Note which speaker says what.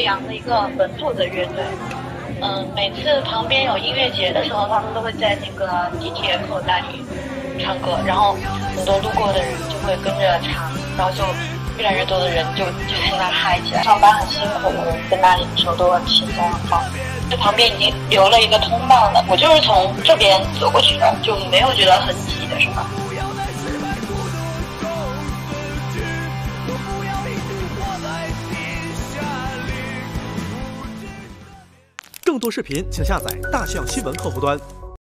Speaker 1: 贵阳的一个本土的乐队。每次旁边有音乐节的时候，他们都会在那个地铁口那里唱歌，然后很多路过的人就会跟着唱，然后就越来越多的人就在那嗨起来。上班很辛苦的人在那里的时候都很轻松很放松。这旁边已经留了一个通道了，我就是从这边走过去的，就没有觉得很挤的是吧？
Speaker 2: 更多视频请下载大象新闻客户端。